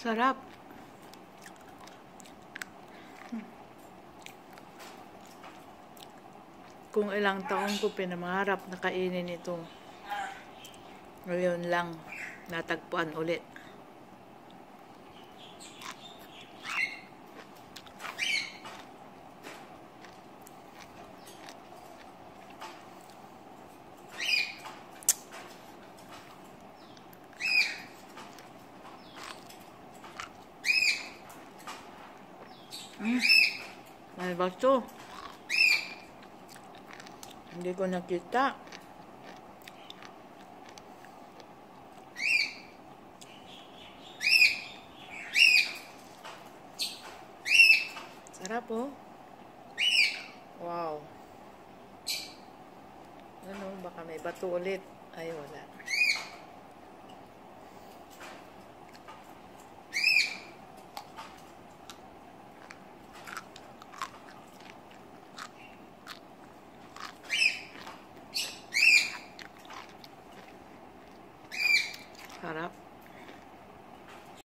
Sarap. Kung ilang taon ko pinamangarap na kainin ito. Ngayon lang natagpuan ulit. May baso. Hindi ko nakita. Sarap oh. Wow. Ano, baka may bato ulit. Ay, wala.